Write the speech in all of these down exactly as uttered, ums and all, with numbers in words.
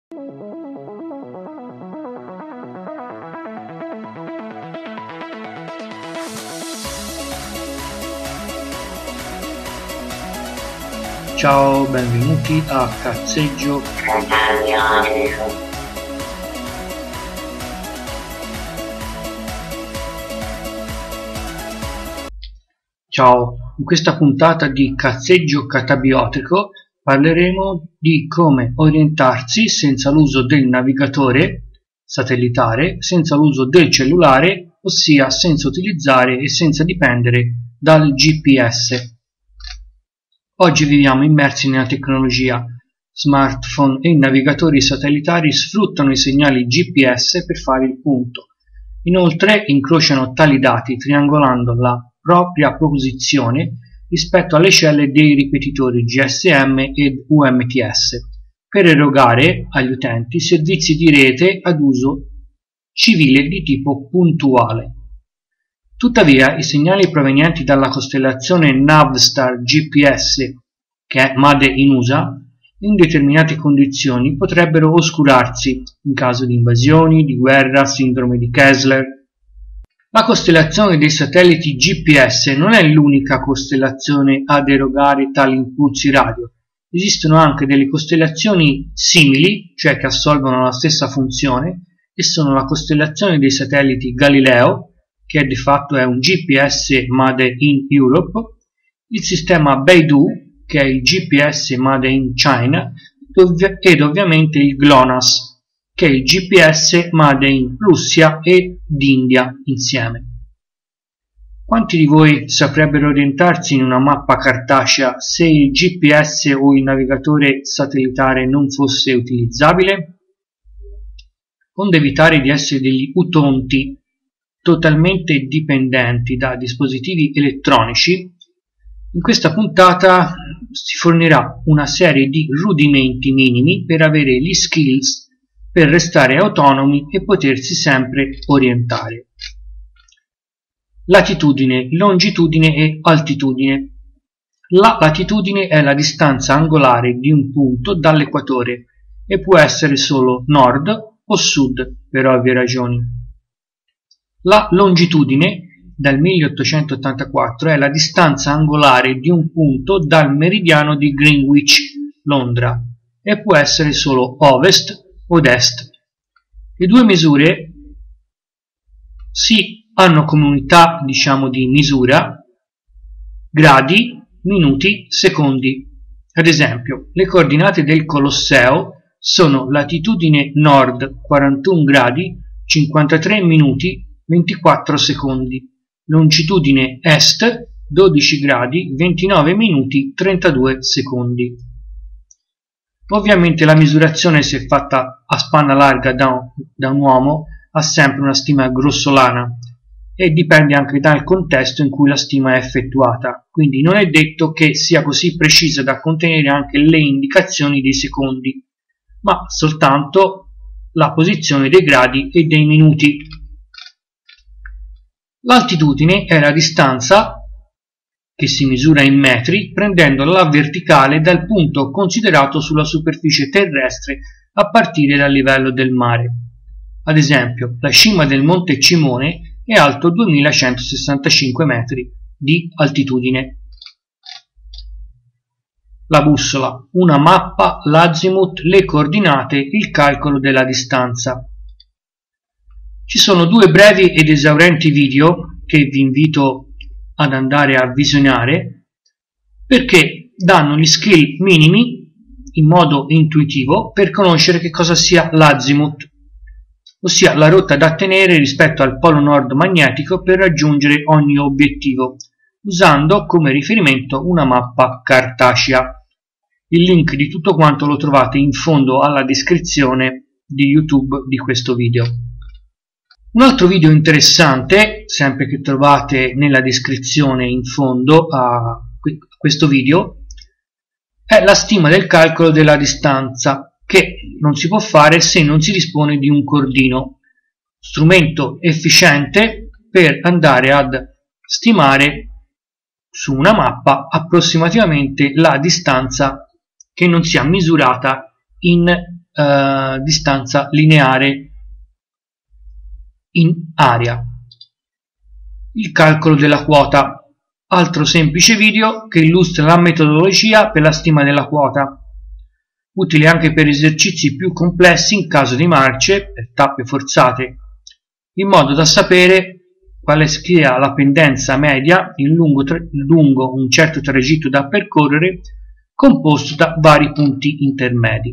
Ciao, benvenuti a Cazzeggio. Ciao, in questa puntata di Cazzeggio Catabiotico parleremo di come orientarsi senza l'uso del navigatore satellitare, senza l'uso del cellulare, ossia senza utilizzare e senza dipendere dal G P S. Oggi viviamo immersi nella tecnologia. Smartphone e navigatori satellitari sfruttano i segnali G P S per fare il punto. Inoltre incrociano tali dati triangolando la propria posizione rispetto alle celle dei ripetitori G S M ed U M T S per erogare agli utenti servizi di rete ad uso civile di tipo puntuale. Tuttavia, i segnali provenienti dalla costellazione Navstar G P S, che è Made in U S A, in determinate condizioni potrebbero oscurarsi in caso di invasioni, di guerra, sindrome di Kessler. La costellazione dei satelliti G P S non è l'unica costellazione ad erogare tali impulsi radio. Esistono anche delle costellazioni simili, cioè che assolvono la stessa funzione, e sono la costellazione dei satelliti Galileo, che di fatto è un G P S Made in Europe, il sistema Beidou, che è il G P S Made in China, ed ovviamente il GLONASS, che è il G P S Made in Russia ed India insieme. Quanti di voi saprebbero orientarsi in una mappa cartacea se il G P S o il navigatore satellitare non fosse utilizzabile? Onde evitare di essere degli utonti totalmente dipendenti da dispositivi elettronici, in questa puntata si fornirà una serie di rudimenti minimi per avere gli skills per restare autonomi e potersi sempre orientare. Latitudine, longitudine e altitudine. La latitudine è la distanza angolare di un punto dall'equatore e può essere solo nord o sud per ovvie ragioni. La longitudine, dal milleottocentottantaquattro, è la distanza angolare di un punto dal meridiano di Greenwich, Londra, e può essere solo ovest od est. Le due misure si hanno come unità, diciamo, di misura gradi, minuti, secondi. Ad esempio, le coordinate del Colosseo sono latitudine nord quarantuno gradi, cinquantatré minuti, ventiquattro secondi, longitudine est dodici gradi, ventinove minuti, trentadue secondi. Ovviamente la misurazione, se fatta a spanna larga da, da un uomo, ha sempre una stima grossolana e dipende anche dal contesto in cui la stima è effettuata, quindi non è detto che sia così precisa da contenere anche le indicazioni dei secondi, ma soltanto la posizione dei gradi e dei minuti. L'altitudine è la distanza che si misura in metri prendendo la verticale dal punto considerato sulla superficie terrestre a partire dal livello del mare. Ad esempio, la cima del Monte Cimone è alto duemilacentosessantacinque metri di altitudine. La bussola, una mappa, l'azimut, le coordinate, il calcolo della distanza. Ci sono due brevi ed esaurienti video che vi invito ad andare a visionare perché danno gli skill minimi in modo intuitivo per conoscere che cosa sia l'azimut, ossia la rotta da tenere rispetto al polo nord magnetico per raggiungere ogni obiettivo, usando come riferimento una mappa cartacea. Il link di tutto quanto lo trovate in fondo alla descrizione di YouTube di questo video. Un altro video interessante, sempre che trovate nella descrizione in fondo a questo video, è la stima del calcolo della distanza, che non si può fare se non si dispone di un cordino, strumento efficiente per andare ad stimare su una mappa approssimativamente la distanza che non sia misurata in eh, distanza lineare in aria. Il calcolo della quota, altro semplice video che illustra la metodologia per la stima della quota, utile anche per esercizi più complessi in caso di marce per tappe forzate, in modo da sapere quale sia la pendenza media in lungo, lungo un certo tragitto da percorrere composto da vari punti intermedi.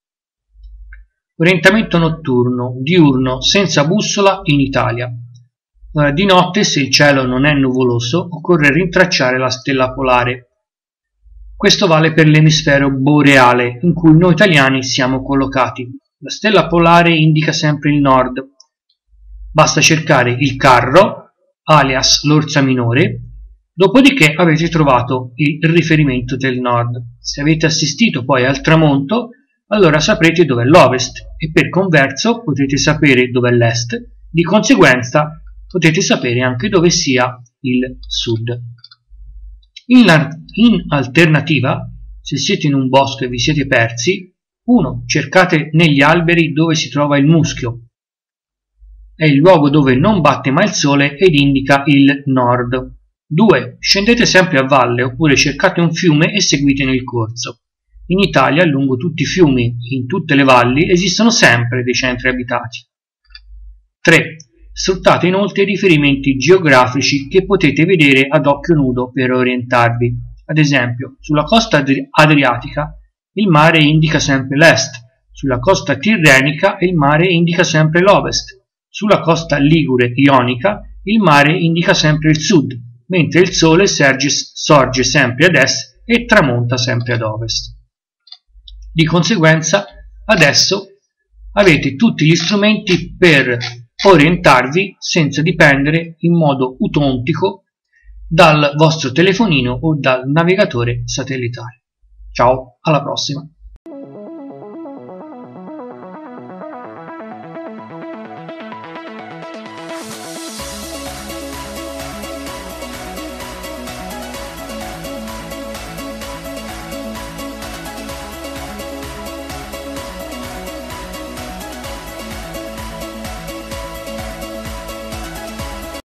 Orientamento notturno, diurno, senza bussola in Italia. Di notte, se il cielo non è nuvoloso, occorre rintracciare la stella polare. Questo vale per l'emisfero boreale, in cui noi italiani siamo collocati. La stella polare indica sempre il nord. Basta cercare il carro, alias l'Orsa Minore, dopodiché avete trovato il riferimento del nord. Se avete assistito poi al tramonto, allora saprete dov'è l'ovest e per converso potete sapere dov'è l'est, di conseguenza potete sapere anche dove sia il sud. In, in alternativa, se siete in un bosco e vi siete persi, uno Cercate negli alberi dove si trova il muschio. È il luogo dove non batte mai il sole ed indica il nord. due Scendete sempre a valle oppure cercate un fiume e seguitene il corso. In Italia, lungo tutti i fiumi e in tutte le valli esistono sempre dei centri abitati. tre Sfruttate inoltre i riferimenti geografici che potete vedere ad occhio nudo per orientarvi. Ad esempio, sulla costa adriatica il mare indica sempre l'est, sulla costa tirrenica il mare indica sempre l'ovest, sulla costa ligure-ionica il mare indica sempre il sud, mentre il sole sorge, sorge sempre ad est e tramonta sempre ad ovest. Di conseguenza, adesso avete tutti gli strumenti per orientarvi senza dipendere in modo utontico dal vostro telefonino o dal navigatore satellitare. Ciao, alla prossima!